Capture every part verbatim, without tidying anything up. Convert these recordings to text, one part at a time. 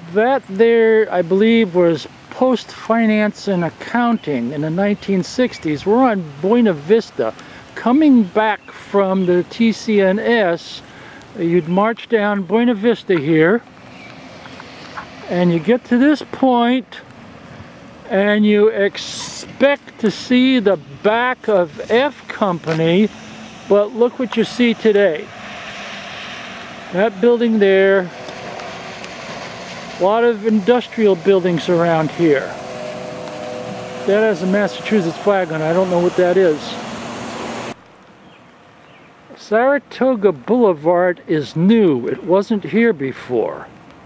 That there, I believe, was Post Finance and Accounting in the nineteen sixties. We're on Buena Vista. Coming back from the T C and S, you'd march down Buena Vista here, and you get to this point, and you expect to see the back of F Company, but look what you see today. That building there. A lot of industrial buildings around here. That has a Massachusetts flag on it. I don't know what that is. Saratoga Boulevard is new. It wasn't here before.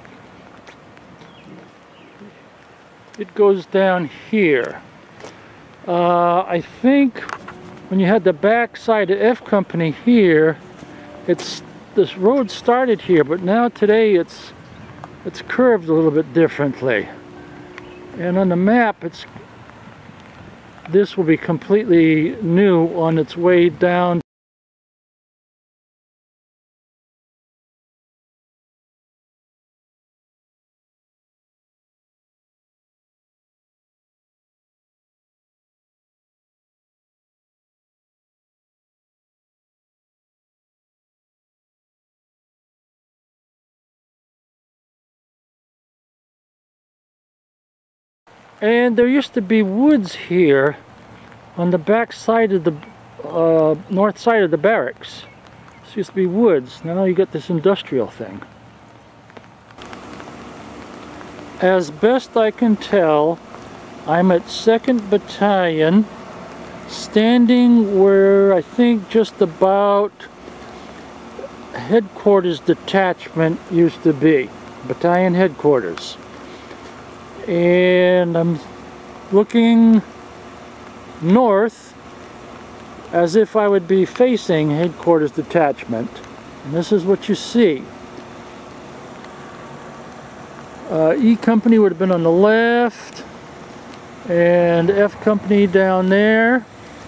It goes down here. Uh, I think when you had the back side of F Company here, it's this road started here, but now today it's It's curved a little bit differently, and on the map it's this will be completely new on its way down. And there used to be woods here on the back side of the uh, north side of the barracks. This used to be woods. Now you got this industrial thing. As best I can tell, I'm at second Battalion, standing where I think just about headquarters detachment used to be. Battalion headquarters. And I'm looking north as if I would be facing headquarters detachment, and this is what you see. uh, E Company would have been on the left, and F Company down there,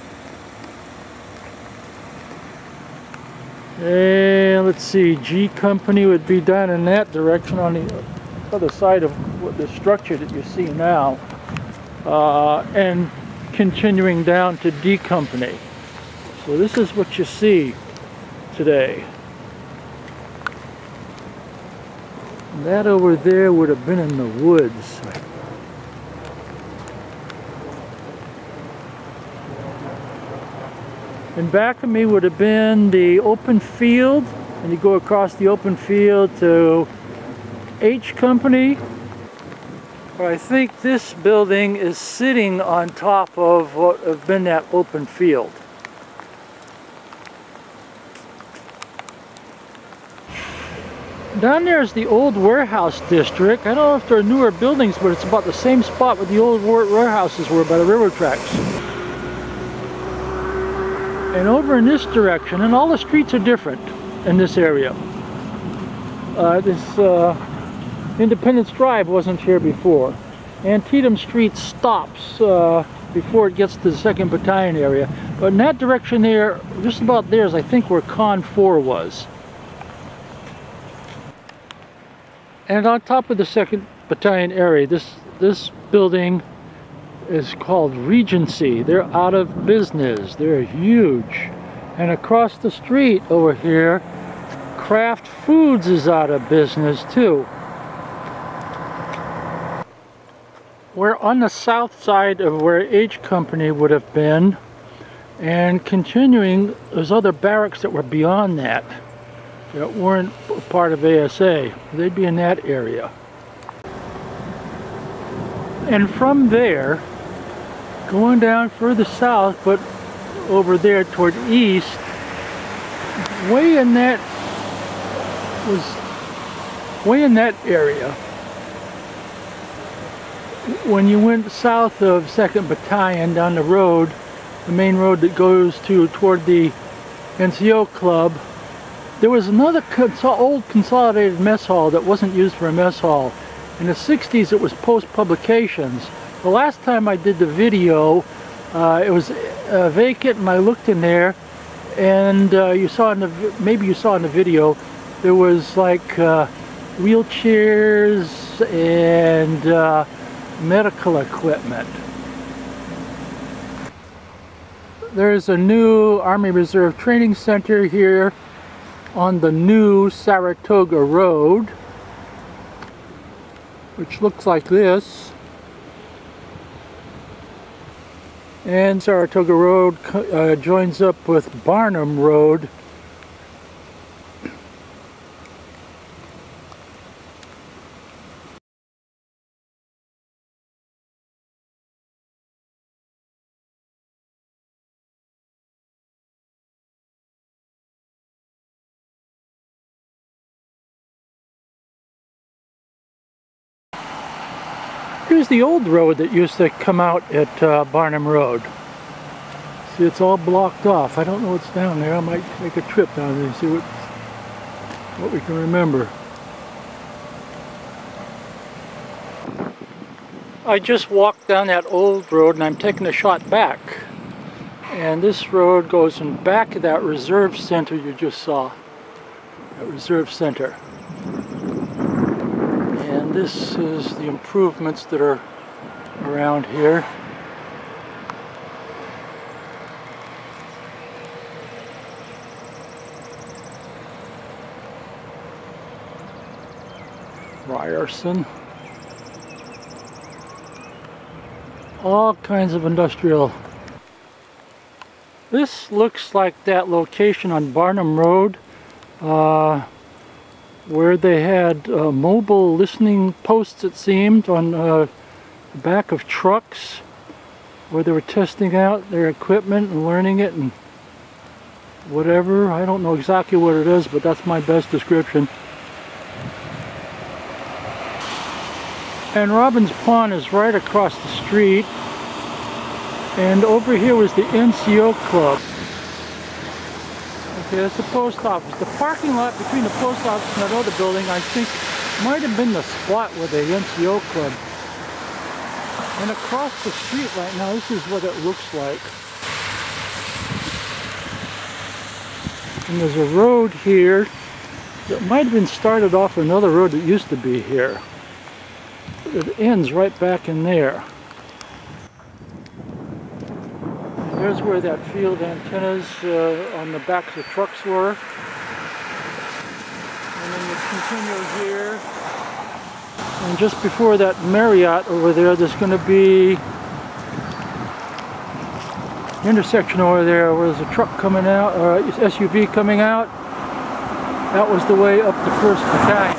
and let's see, G Company would be down in that direction on the other side of what the structure that you see now, uh, and continuing down to D Company. So this is what you see today. And that over there would have been in the woods. And back of me would have been the open field, and you go across the open field to H Company. I think this building is sitting on top of what have been that open field. Down there is the old warehouse district. I don't know if there are newer buildings, but it's about the same spot where the old warehouses were by the railroad tracks. And over in this direction, and all the streets are different in this area. Uh, this uh, Independence Drive wasn't here before. Antietam Street stops uh, before it gets to the second Battalion area. But in that direction there, just about there is I think where Con four was. And on top of the second Battalion area, this, this building is called Regency. They're out of business. They're huge. And across the street over here, Kraft Foods is out of business too. We're on the south side of where H Company would have been, and continuing, there's other barracks that were beyond that that weren't part of A S A. They'd be in that area. And from there, going down further south, but over there toward east, way in that was way in that area. When you went south of second Battalion down the road, the main road that goes to toward the N C O club, there was another consol old consolidated mess hall that wasn't used for a mess hall. In the sixties it was Post Publications. The last time I did the video, uh, it was uh, vacant, and I looked in there, and uh, you saw in the maybe you saw in the video there was like uh, wheelchairs, and uh, medical equipment. There's a new Army Reserve Training Center here on the new Saratoga Road, which looks like this. And Saratoga Road uh, joins up with Barnum Road. Here's the old road that used to come out at uh, Barnum Road. See, it's all blocked off. I don't know what's down there. I might make a trip down there and see what, what we can remember. I just walked down that old road and I'm taking a shot back. And this road goes in back of that reserve center you just saw. That reserve center. And this is the improvements that are around here. Ryerson. All kinds of industrial. This looks like that location on Barnum Road uh, where they had uh, mobile listening posts, it seemed, on uh, the back of trucks where they were testing out their equipment and learning it and whatever. I don't know exactly what it is, but that's my best description. And Robbins Pond is right across the street. And over here was the N C O Club. Okay, that's the post office. The parking lot between the post office and that other building, I think, might have been the spot where the N C O Club. And across the street right now, this is what it looks like. And there's a road here that might have been started off another road that used to be here. It ends right back in there. And there's where that field antennas uh, on the backs of trucks were. And then you continue here. And just before that Marriott over there, there's going to be an intersection over there where there's a truck coming out, or uh, S U V coming out. That was the way up to first Battalion.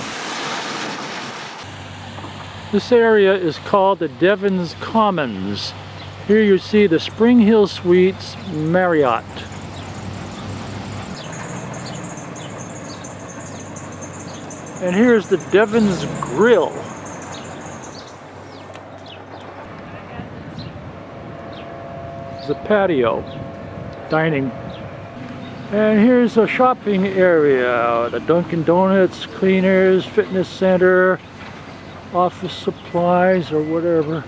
This area is called the Devens Commons. Here you see the Spring Hill Suites Marriott. And here's the Devens Grill. It's a patio, dining. And here's a shopping area, the Dunkin' Donuts, cleaners, fitness center, office supplies or whatever.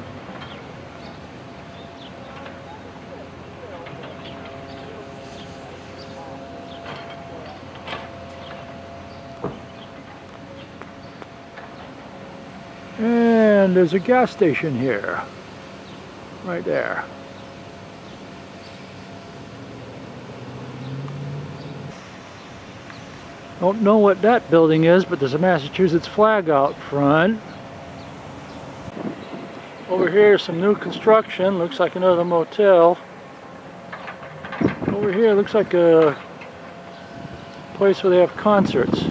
And there's a gas station here, right there. Don't know what that building is, but there's a Massachusetts flag out front. Over here, some new construction. Looks like another motel. Over here, looks like a place where they have concerts.